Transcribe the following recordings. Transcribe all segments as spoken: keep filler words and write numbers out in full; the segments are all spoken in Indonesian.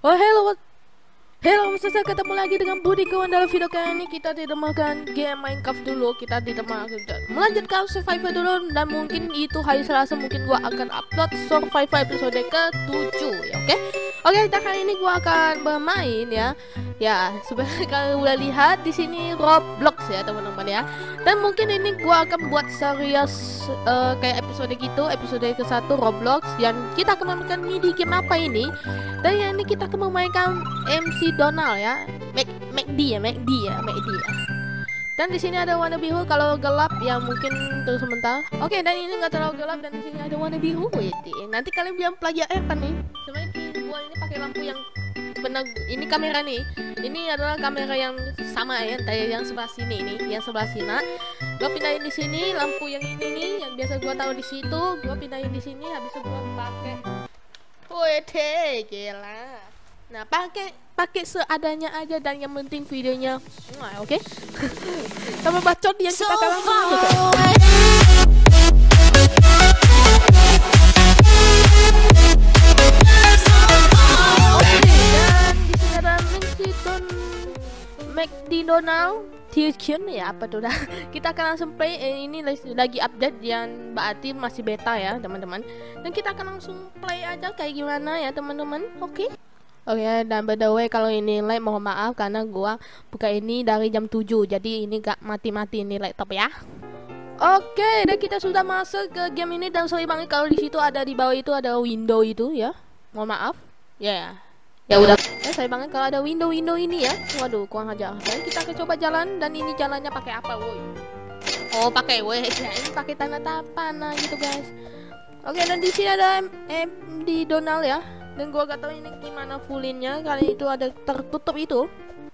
Oh hello, hello saya ketemu lagi dengan Budi kawan. Dalam video kali ini kita tidak makan game Minecraft dulu. Kita tidak makan melanjutkan survival dulu. Dan mungkin itu hari Selasa mungkin gua akan upload survival episode ke tujuh ya, oke? Okay? Oke, okay, kali ini gua akan bermain ya. Ya, sebenarnya kalian udah lihat di sini Roblox ya teman-teman ya. Dan mungkin ini gua akan buat serius uh, kayak episode gitu, episode ke satu Roblox yang kita akan memainkan mini game apa ini. Dan yang ini kita akan memainkan M C Donald ya. Mac MacD ya, MacD ya, MacD ya. Dan di sini ada warna biru. Kalau gelap ya mungkin terus sebentar. Oke, dan ini nggak terlalu gelap dan di sini ada warna biru. Wede. Nanti kalian bilang pelajar apa nih? Sebenarnya gua ini pakai lampu yang benar. Ini kamera nih. Ini adalah kamera yang sama ya, kayak yang sebelah sini ini, yang sebelah sini. Gua pindahin di sini lampu yang ini nih, yang biasa gua taruh di situ. Gua pindahin di sini, habis itu gua pakai. Wede, gila. Nah, pakai pakai seadanya aja dan yang penting videonya, nah, oke? Okay? Sama bacot yang kita kalah. Oke, dan di sini ada McD McD Donald Tuition ya, apa tuh dah. Kita akan langsung play. eh, ini lagi update yang berarti masih beta ya teman-teman. Dan kita akan langsung play aja kayak gimana ya teman-teman. Oke. Okay? Oke, okay, dan by the way kalau ini like mohon maaf karena gua buka ini dari jam tujuh. Jadi ini gak mati-mati ini laptop ya. Oke, okay, dan kita sudah masuk ke game ini dan sorry banget kalau di situ ada di bawah itu ada window itu ya. Mohon maaf. Ya. Yeah. Ya udah. Ya sorry banget kalau ada window-window ini ya. Waduh, kurang aja. Jadi kita akan coba jalan dan ini jalannya pakai apa, woi? Oh, pakai woi. Ya, ini pakai tanda panah gitu, guys. Oke, okay, dan di sini ada M D Donald ya. Dan gua gak tahu ini gimana fullinnya, kali itu ada tertutup itu.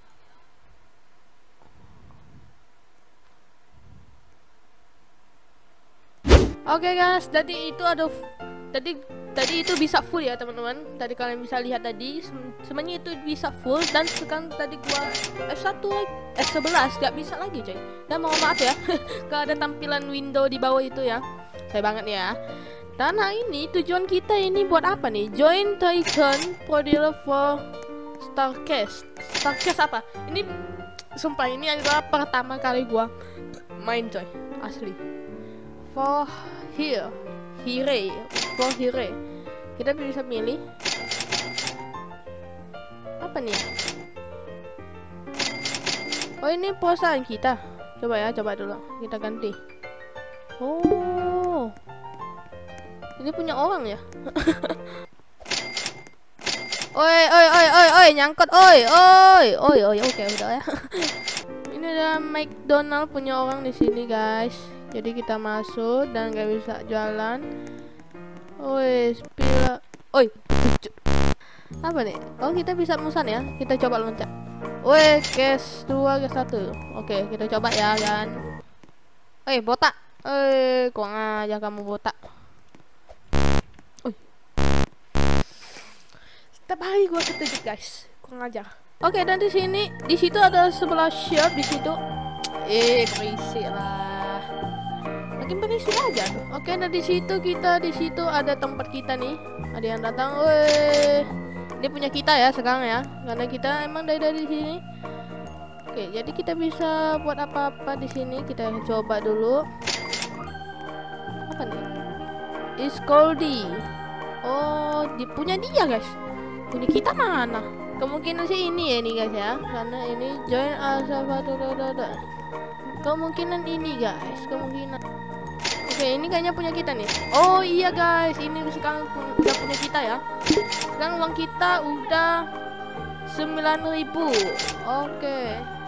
Oke okay guys, tadi itu ada tadi tadi itu bisa full ya teman-teman. Tadi kalian bisa lihat tadi semuanya itu bisa full dan sekarang tadi gua F satu F sebelas gak bisa lagi coy. Dan mohon maaf ya kalau ada tampilan window di bawah itu ya. Saya banget ya. Dan nah ini tujuan kita ini buat apa nih? Join Titan Producer for Starcast. Starcast apa? Ini sumpah ini adalah pertama kali gua main coy, asli. For here, here, for here. Kita bisa milih apa nih? Oh ini perusahaan kita. Coba ya, coba dulu. Kita ganti. Oh. Ini punya orang ya. Oi, oi, oi, oi, oi, nyangkut, oi, oi, oi, oi, oke udah ya. Ini ada McDonald punya orang di sini guys. Jadi kita masuk dan gak bisa jalan. Oi, spila, oi, apa nih? Oh kita bisa musan ya. Kita coba loncat. Oi, case dua, case satu. Oke, kita coba ya kan. Oi, botak. Oi, kurang aja kamu botak. Setiap hari gue ketujuh guys, kurang ajar. Oke, dan di sini, di situ ada sebelah shop di situ. Eh, berisik lah. Makin berisik aja tuh. Oke, dan di situ kita, di situ ada tempat kita nih. Ada yang datang. Weh, dia punya kita ya sekarang ya, karena kita emang dari dari sini. Oke, jadi kita bisa buat apa-apa di sini. Kita coba dulu. Apa nih? Is Goldie. Oh, di punya dia guys. Punya kita mana? Kemungkinan sih ini ya ini guys ya, karena ini join alpha. Kemungkinan ini guys, kemungkinan. Oke, ini kayaknya punya kita nih. Oh iya guys, ini sekarang udah punya kita ya. Sekarang uang kita udah sembilan ribu. Oke.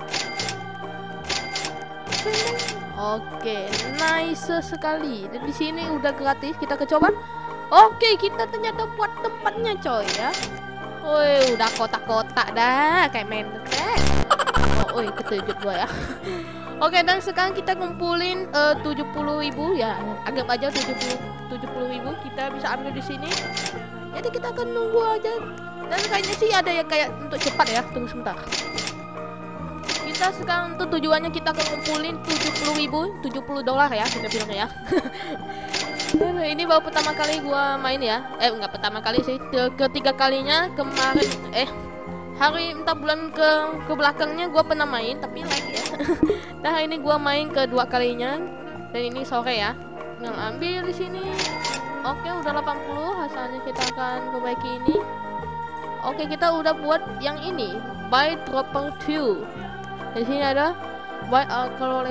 Oke, nice sekali. Dan di sini udah gratis, kita kecoba. Oke, kita ternyata buat tempatnya coy ya. Woi, udah kotak-kotak dah kayak main kan. Oh, oi, ketujuh gua ya. Oke, dan sekarang kita kumpulin uh, tujuh puluh ribu ya. Anggap aja tujuh puluh ribu kita bisa ambil di sini. Jadi kita akan nunggu aja. Dan kayaknya sih ada yang kayak untuk cepat ya. Tunggu sebentar. Kita sekarang untuk tujuannya kita akan kumpulin tujuh puluh ribu, tujuh puluh dolar ya kita bilang ya. Ini baru pertama kali gua main ya. Eh nggak pertama kali sih. Ketiga kalinya kemarin eh hari entah bulan ke ke belakangnya gua pernah main tapi lagi ya. Nah ini gua main kedua kalinya dan ini sore ya. Yang ambil di sini. Oke udah delapan puluh, hasilnya kita akan perbaiki ini. Oke kita udah buat yang ini buy dropper two. Di sini ada buy alcohol.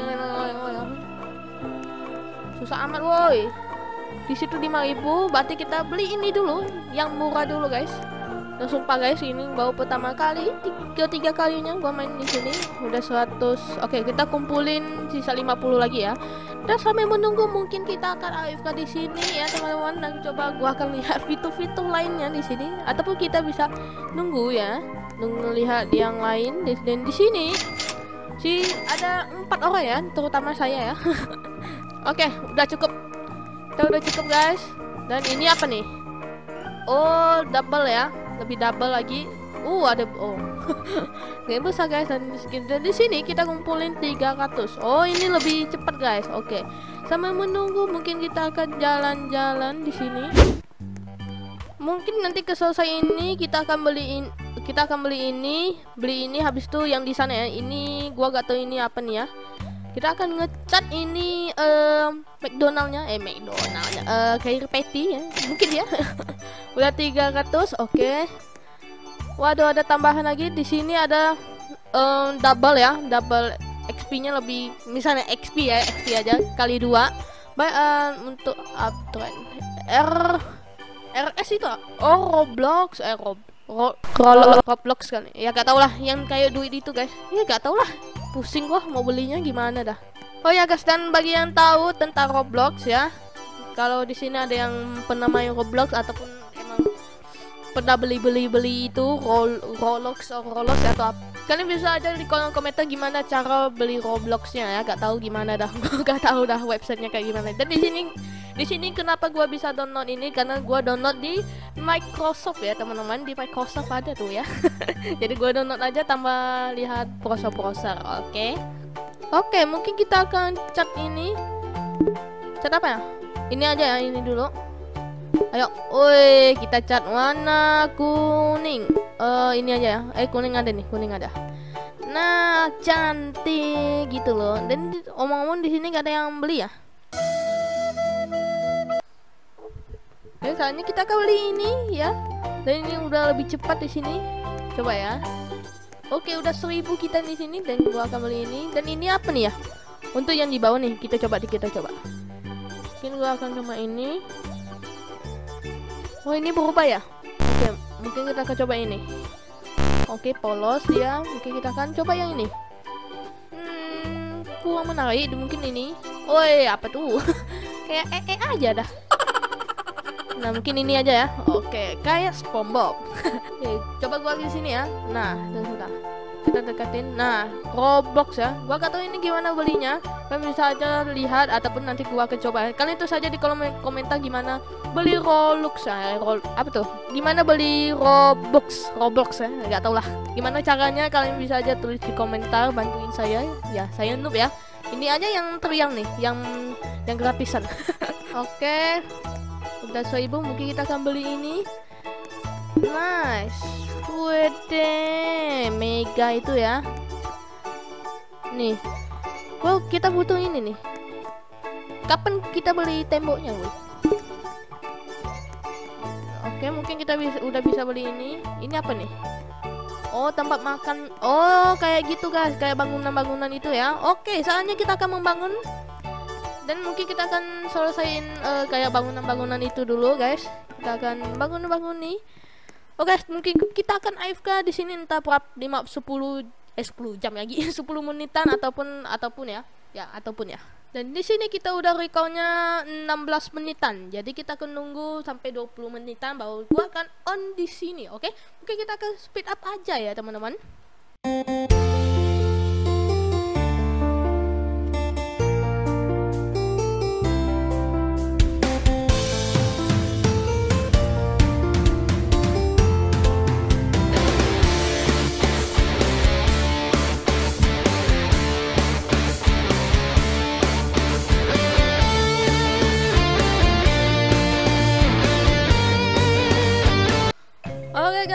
Susah amat woi. Di situ lima ribu, berarti kita beli ini dulu, yang murah dulu guys. Dan sumpah guys, ini baru pertama kali, ketiga kalinya gua main di sini. Udah seratus. Oke, kita kumpulin sisa lima puluh lagi ya. Dan sampai menunggu mungkin kita akan A F K di sini ya teman-teman, dan coba gua akan lihat fitur-fitur lainnya di sini ataupun kita bisa nunggu ya, nunggu lihat yang lain. Dan di sini si ada empat orang ya, terutama saya ya. Oke, udah cukup. Kita udah cukup guys. Dan ini apa nih? Oh, double ya. Lebih double lagi. Uh, ada oh. Game besar guys. Dan, dan di sini kita kumpulin tiga ratus. Oh, ini lebih cepat guys. Oke. Sambil menunggu mungkin kita akan jalan-jalan di sini. Mungkin nanti keselesai ini kita akan beliin kita akan beli ini, beli ini habis itu yang di sana ya. Ini gua gak tahu ini apa nih ya. Kita akan ngecat ini um, McDonaldnya, eh McDonaldnya, uh, kayak patty ya, mungkin ya. Udah tiga ratus, oke. Okay. Waduh ada tambahan lagi di sini ada um, double ya, double X P-nya lebih, misalnya X P ya, X P aja kali dua. Baik uh, untuk upgrade R R S itu, oh Roblox, eh Rob Ro Ro Roblox kan, ya gak tau lah, yang kayak duit itu guys, ya gak tau lah. Pusing gua mau belinya gimana dah. Oh ya guys, dan bagi yang tahu tentang Roblox ya, kalau di sini ada yang pernah main Roblox ataupun emang pernah beli-beli-beli itu Rol Roblox atau Roblox atau apa, kalian bisa aja di kolom komentar gimana cara beli Robloxnya ya. Gak tahu gimana dah, gak tahu dah websitenya kayak gimana. Dan di sini di sini kenapa gua bisa download ini, karena gua download di Microsoft ya teman-teman, di Microsoft ada tuh ya. Jadi gua download aja tambah lihat browser-browser. Oke okay. Oke okay, mungkin kita akan cat ini, cat apa ya, ini aja ya, ini dulu. Ayo, woi kita cat warna kuning. Uh, ini aja ya, eh kuning ada nih, kuning ada. Nah cantik gitu loh. Dan omong-omong di sini gak ada yang beli ya. Dan soalnya kita akan beli ini ya. Dan ini udah lebih cepat di sini. Coba ya. Oke, udah seribu kita di sini dan gua akan beli ini. Dan ini apa nih ya? Untuk yang di bawah nih, kita coba kita coba. Mungkin gua akan coba ini. Oh, ini berubah ya? Oke, mungkin kita akan coba ini. Oke, polos dia. Mungkin kita akan coba yang ini. Hmm, kurang menarik. Mungkin ini. Oi, apa tuh? Kayak eh eh aja dah. Nah mungkin ini aja ya. Oke, kayak SpongeBob. Oke, coba gua di sini ya. Nah, sudah. Kita dekatin. Nah, Roblox ya. Gua gak tahu ini gimana belinya. Kalian bisa aja lihat ataupun nanti gua akan coba. Kalian itu saja di kolom komentar gimana beli Roblox ya. Rol apa tuh? Gimana beli Roblox? Roblox ya. Gak tau lah. Gimana caranya, kalian bisa aja tulis di komentar, bantuin saya. Ya, saya noob ya. Ini aja yang teriang nih, yang yang gratisan. Oke. Udah seribu, mungkin kita akan beli ini. Nice. Wede, mega itu ya. Nih. Wow, kita butuh ini nih. Kapan kita beli temboknya, woy? Oke, mungkin kita bisa udah bisa beli ini. Ini apa nih? Oh, tempat makan. Oh, kayak gitu guys, kayak bangunan-bangunan itu ya. Oke, saatnya kita akan membangun. Dan mungkin kita akan selesaiin uh, kayak bangunan-bangunan itu dulu guys. Kita akan bangun-bangun nih. Oke, okay, mungkin kita akan A F K di sini entah berapa, lima, sepuluh, eh sepuluh jam lagi, sepuluh menitan ataupun ataupun ya. Ya, ataupun ya. Dan di sini kita udah recall-nya enam belas menitan. Jadi kita akan nunggu sampai dua puluh menitan baru gua akan on di sini, oke? Okay? Mungkin kita akan speed up aja ya, teman-teman.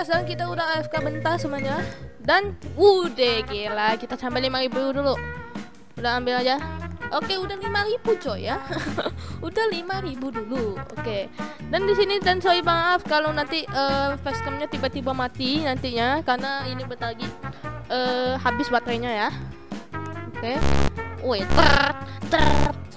guys, dan kita udah A F K bentar semuanya. Dan udah gila, kita sampai lima ribu dulu. Udah ambil aja. Oke, udah lima ribu coy ya. Udah lima ribu dulu. Oke. Dan di sini dan sorry maaf kalau nanti uh, facecamnya tiba-tiba mati nantinya karena ini bentar lagi uh, habis baterainya ya. Oke. Woi, ter ter.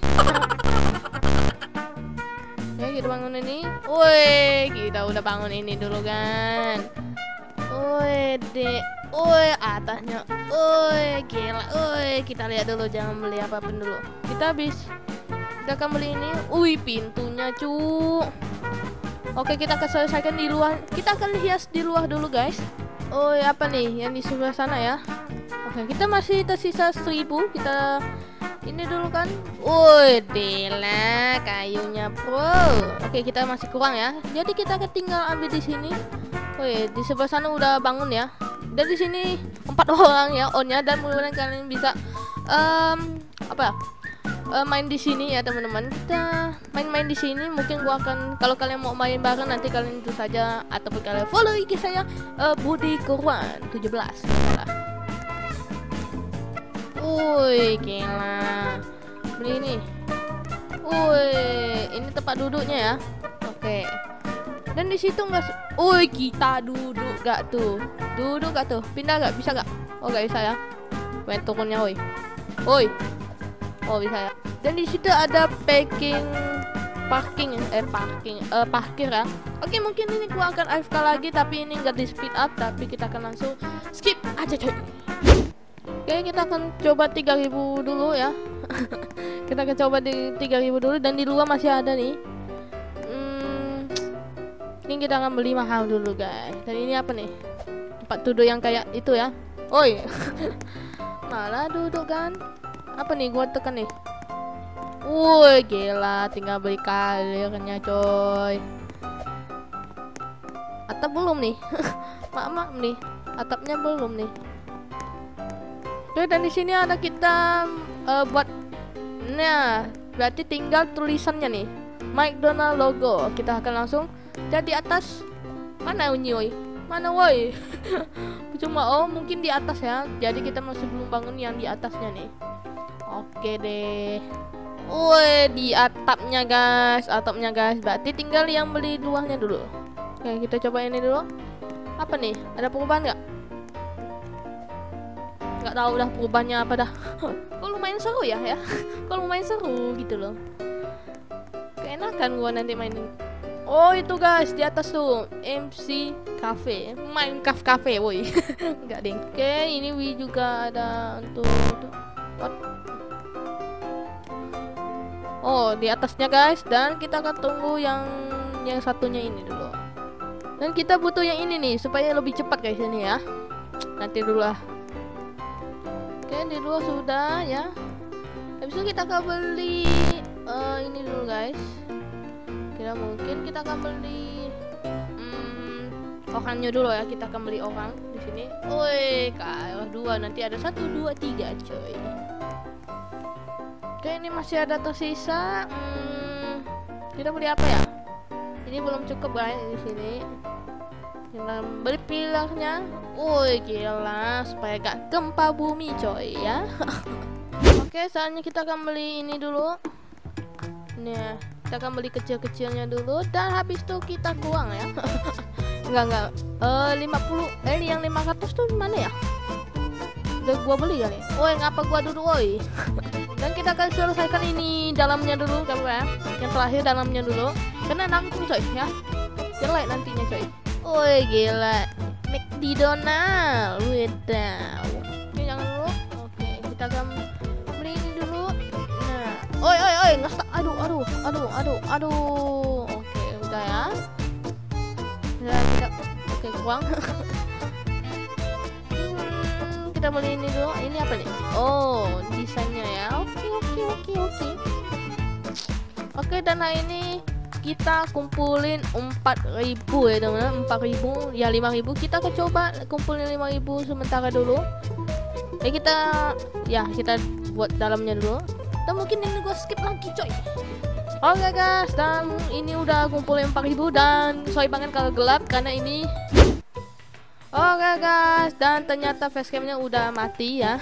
Ya, kita bangun ini. Woi, kita udah bangun ini dulu kan. Woi, dek. Woi, atasnya. Woi, gila. Woi, kita lihat dulu, jangan beli apapun dulu. Kita habis. Kita akan beli ini. Wih, pintunya, cu. Oke, kita akan selesaikan di luar. Kita akan hias di luar dulu, guys. Oh, apa nih yang di sebelah sana ya? Oke, kita masih tersisa seribu. Kita ini dulu kan. Woi, dela kayunya, bro. Oke, kita masih kurang ya. Jadi kita akan tinggal ambil di sini. Woi, di sebelah sana udah bangun ya. Dan di sini empat orang ya onnya, dan mudah-mudahan kalian bisa um, apa? Uh, main di sini ya teman-teman. Kita main-main di sini. Mungkin gua akan, kalau kalian mau main bareng nanti kalian itu saja, ataupun kalian follow I G saya uh, Budi Kurwan tujuh belas. Woi, gila. Beli ini. Woi, ini tempat duduknya ya. Oke. Dan di situ enggak. Woi, kita duduk gak tuh? Duduk gak tuh? Pindah gak? Bisa gak? Oh, gak bisa ya. Main turunnya, woi. Woi. Oh, bisa ya. Dan di situ ada packing parking eh parking eh parkir ya. Oke, mungkin ini gua akan A F K lagi, tapi ini enggak di speed up, tapi kita akan langsung skip aja coy. Oke, kita akan coba tiga ribu dulu ya. Kita akan coba di tiga ribu dulu, dan di luar masih ada nih. Hmm, ini kita akan beli mahal dulu, guys. Dan ini apa nih? Tempat duduk yang kayak itu ya. Oi. Malah duduk kan. Apa nih, gua tekan nih. Woi, gila, tinggal beli kalirnya coy. Atap belum nih. Mak-mak nih. Atapnya belum nih. Oke, dan di sini ada kita uh, buat, nah berarti tinggal tulisannya nih, McDonald logo. Kita akan langsung jadi atas. Mana unyi woi? Mana woi? Cuma oh mungkin di atas ya. Jadi kita masih belum bangun yang di atasnya nih. Oke deh. Woi, di atapnya guys, atapnya guys. Berarti tinggal yang beli luarnya dulu. Oke, kita coba ini dulu. Apa nih? Ada perubahan nggak? Nggak tahu dah perubahannya apa dah. Kok lumayan seru ya ya. Kok lumayan seru gitu loh. Keenakan gua nanti mainin. Oh itu guys, di atas tuh M C Cafe, Minecraft Cafe, woi. Enggak ding. Oke, ini Wii juga ada untuk, untuk what? Oh, di atasnya guys, dan kita akan tunggu yang yang satunya ini dulu. Dan kita butuh yang ini nih supaya lebih cepat guys ini ya. Nanti dulu lah. Oke, di luar sudah ya. Habis itu kita akan beli uh, ini dulu guys. Kira mungkin kita akan beli hmm, orangnya dulu ya. Kita akan beli orang di sini. Woi, K L dua nanti ada satu dua tiga coy. Oke, ini masih ada tersisa. Hmm, kita beli apa ya? Ini belum cukup guys di sini. Kita beli pilarnya. Woi, gila, supaya gak gempa bumi coy ya. Oke, saatnya kita akan beli ini dulu. Nih, kita akan beli kecil-kecilnya dulu, dan habis itu kita buang ya. Enggak enggak. Eh lima puluh eh yang lima ratus tuh mana ya? Udah gua beli kali. Woi, ngapa gua duduk woi? Dan kita akan selesaikan ini dalamnya dulu kan ya. Yang terakhir dalamnya dulu. Karena nanggung coy ya. Jelek nantinya coy. Woi, gila. McDonald. Wedaw. Oke, jangan dulu. Oke, kita akan beli ini dulu. Nah, oi oi oi, ngestak. Aduh, aduh, aduh, aduh, aduh. Oke, udah ya. Udah kita. Oke, kurang. hmm, kita beli ini dulu. Ini apa nih? Oh, desainnya ya. Oke, oke, oke, oke. Oke, dan hari ini kita kumpulin empat ribu ya teman-teman. Empat ribu ya lima ribu. Kita akan coba kumpulin lima ribu sementara dulu. Ya kita ya kita buat dalamnya dulu. Dan mungkin ini gue skip lagi coy. Oke guys, dan ini udah kumpulin empat ribu. Dan sorry banget kalau gelap karena ini Oke guys, dan ternyata facecamnya udah mati ya.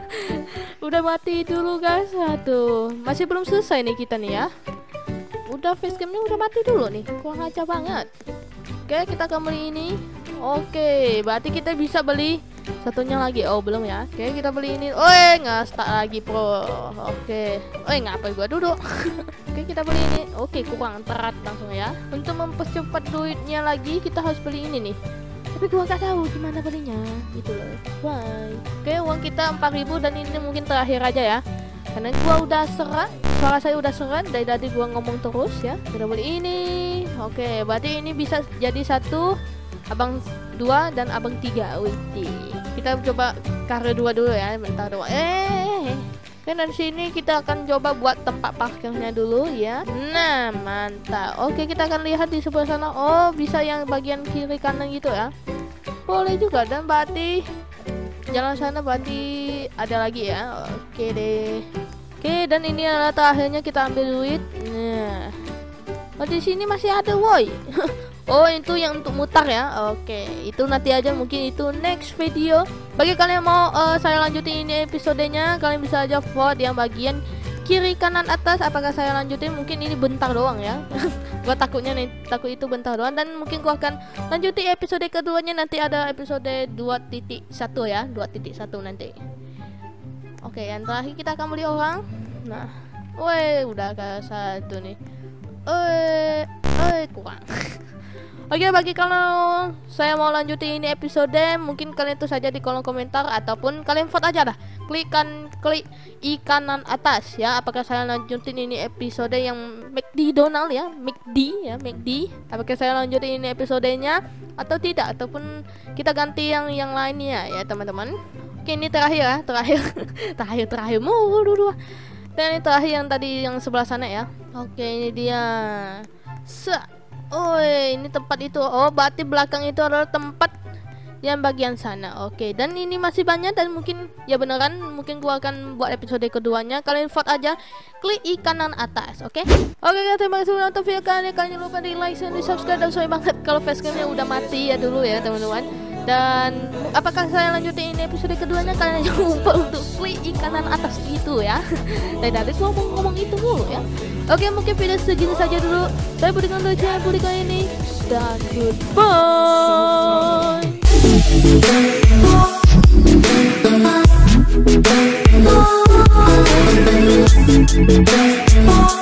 Udah mati dulu guys. Aduh, masih belum selesai nih kita nih ya. Udah facecamnya udah mati dulu nih. Kurang aja banget. Oke, kita akan beli ini. Oke, berarti kita bisa beli satunya lagi. Oh, belum ya. Oke, kita beli ini. Oh, nggak start lagi pro. Oke. Oh, ngapain gua duduk? Oke, kita beli ini. Oke, kurang terat langsung ya. Untuk mempercepat duitnya lagi, kita harus beli ini nih. Tapi gua gak tahu gimana belinya gitu loh. Bye. Oke, uang kita empat ribu dan ini mungkin terakhir aja ya. Karena gua udah seret, suara saya udah seret dari tadi gua ngomong terus ya. Kita beli ini. Oke, berarti ini bisa jadi satu, abang dua dan abang tiga. Wih, kita coba karya dua dulu ya. Bentar dua. Eh, kan dari sini kita akan coba buat tempat parkirnya dulu ya. Nah, mantap. Oke, kita akan lihat di sebelah sana. Oh, bisa yang bagian kiri kanan gitu ya. Boleh juga, dan berarti jalan sana berarti ada lagi ya. Oke deh. Oke, dan ini adalah terakhirnya kita ambil duit. Nah, oh, di sini masih ada woi. Oh, itu yang untuk mutar ya. Oke, itu nanti aja, mungkin itu next video. Bagi kalian yang mau uh, saya lanjutin ini episodenya, kalian bisa aja vote yang bagian kiri kanan atas apakah saya lanjutin. Mungkin ini bentar doang ya. Gua takutnya nih, takut itu bentar doang, dan mungkin gua akan lanjutin episode keduanya nanti, ada episode dua titik satu ya, dua titik satu nanti. Oke, yang terakhir kita akan beli orang. Nah, woi, udah ke satu nih. Eh, eh kurang. Oke, bagi kalau saya mau lanjutin ini episode, mungkin kalian tulis saja di kolom komentar ataupun kalian vote aja dah. Klikkan klik i kanan atas ya. Apakah saya lanjutin ini episode yang McDonald ya, McD ya, McD. Apakah saya lanjutin ini episodenya atau tidak, ataupun kita ganti yang yang lainnya ya, teman-teman. Oke, ini terakhir ya, terakhir. terakhir terakhir mulu dulu. Dan ini terakhir yang tadi yang sebelah sana ya. Oke, ini dia. Sa Oh, ini tempat itu. Oh, berarti belakang itu adalah tempat yang bagian sana. Oke, dan ini masih banyak, dan mungkin ya beneran mungkin gua akan buat episode keduanya. Kalian vote aja, klik i kanan atas. Oke. Oke guys, terima kasih sudah nonton video kalian. Kalian jangan lupa di like dan di subscribe, dan sorry banget kalau facecamnya udah mati ya dulu ya, teman-teman. Dan apakah saya lanjutin ini episode keduanya, kalian jangan lupa untuk klik i kanan atas gitu ya. Dan tadi gua ngomong-ngomong itu dulu ya. Oke, mungkin video segini saja dulu. Saya Budi Kondo, channel Budi Kondo ini, dan goodbye.